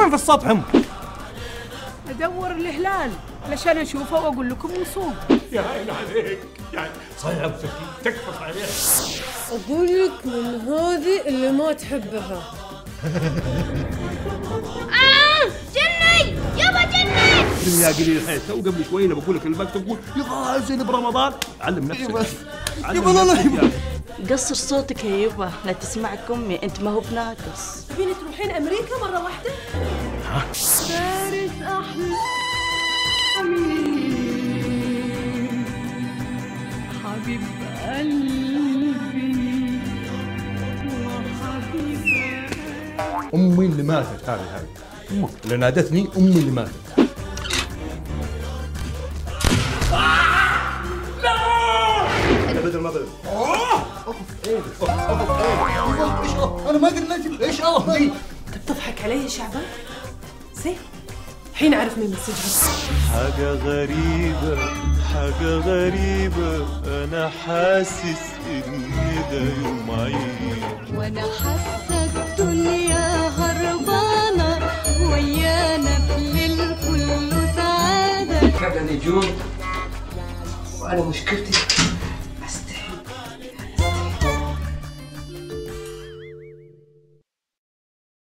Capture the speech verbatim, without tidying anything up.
وين في السطح هم؟ ادور الهلال علشان اشوفه واقول لكم نصوم. يا عيني عليك، يعني صعب تكفص عليها. اقول لك من هذه اللي ما تحبها. آه جني يابا جني يا قليل الحيل، تو قبل شوي انا بقول لك الباك تقول يغازل برمضان. علم نفسك يبا لا لا يبا. قصر صوتك يا يبا لا تسمعك امي، انت ما هو بناقص. تبيني تروحين امريكا مره واحده؟ فارس احلامي حبيب قلبي وحبيبي. امي اللي ماتت، هذه هذه امك اللي نادتني، امي اللي ماتت. بدل ما بدل انا ما قلت ايش الله دي. انت بتضحك علي يا شعبان؟ زين الحين اعرف مين مسجها. حاجة غريبة حاجة غريبة، أنا حاسس إن ده يوم عيد، وانا حاسه الدنيا هربانه ويانا بليل كله سعاده. فعلا يجون وانا مشكلتي